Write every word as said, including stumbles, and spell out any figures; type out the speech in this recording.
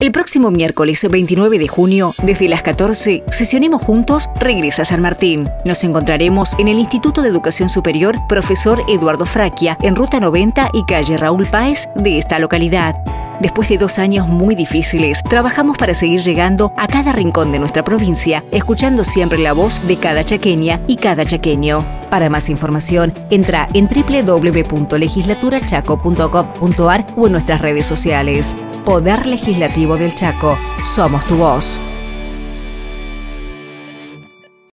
El próximo miércoles veintinueve de junio, desde las catorce, sesionemos juntos Regresa a San Martín. Nos encontraremos en el Instituto de Educación Superior Profesor Eduardo Fraquia, en Ruta noventa y calle Raúl Páez de esta localidad. Después de dos años muy difíciles, trabajamos para seguir llegando a cada rincón de nuestra provincia, escuchando siempre la voz de cada chaqueña y cada chaqueño. Para más información, entra en doble u doble u doble u punto legislatura chaco punto gov punto ar o en nuestras redes sociales. Poder Legislativo del Chaco. Somos tu voz.